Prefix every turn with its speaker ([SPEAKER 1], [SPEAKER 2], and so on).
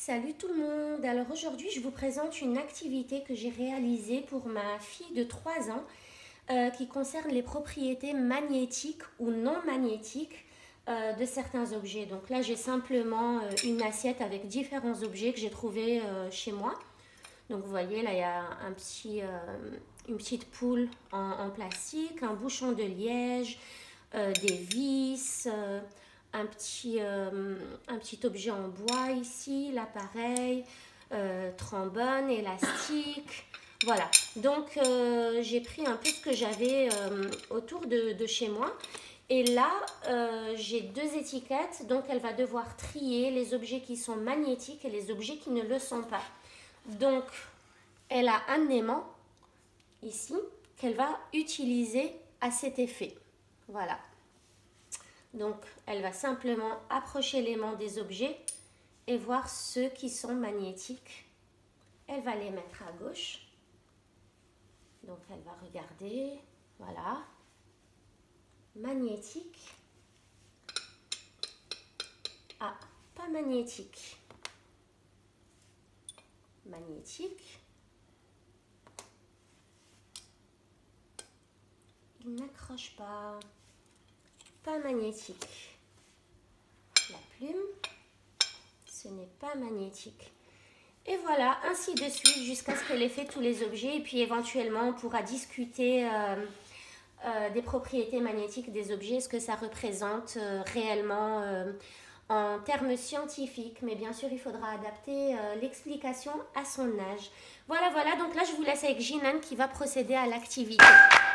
[SPEAKER 1] Salut tout le monde. Alors aujourd'hui je vous présente une activité que j'ai réalisée pour ma fille de 3 ans qui concerne les propriétés magnétiques ou non magnétiques de certains objets. Donc là j'ai simplement une assiette avec différents objets que j'ai trouvés chez moi. Donc vous voyez là il y a une petite poule en plastique, un bouchon de liège, des vis, un petit objet en bois ici, l'appareil, trombone, élastique. Voilà, donc j'ai pris un peu ce que j'avais autour de chez moi. Et là, j'ai deux étiquettes, donc elle va devoir trier les objets qui sont magnétiques et les objets qui ne le sont pas. Donc, elle a un aimant ici qu'elle va utiliser à cet effet. Voilà. Donc, elle va simplement approcher l'aimant des objets et voir ceux qui sont magnétiques. Elle va les mettre à gauche. Donc, elle va regarder. Voilà. Magnétique. Ah, pas magnétique. Magnétique. Il n'accroche pas. Pas magnétique. La plume, ce n'est pas magnétique. Et voilà, ainsi de suite jusqu'à ce qu'elle ait fait tous les objets. Et puis éventuellement, on pourra discuter des propriétés magnétiques des objets, ce que ça représente réellement en termes scientifiques. Mais bien sûr, il faudra adapter l'explication à son âge. Voilà, donc là, je vous laisse avec Jinan qui va procéder à l'activité.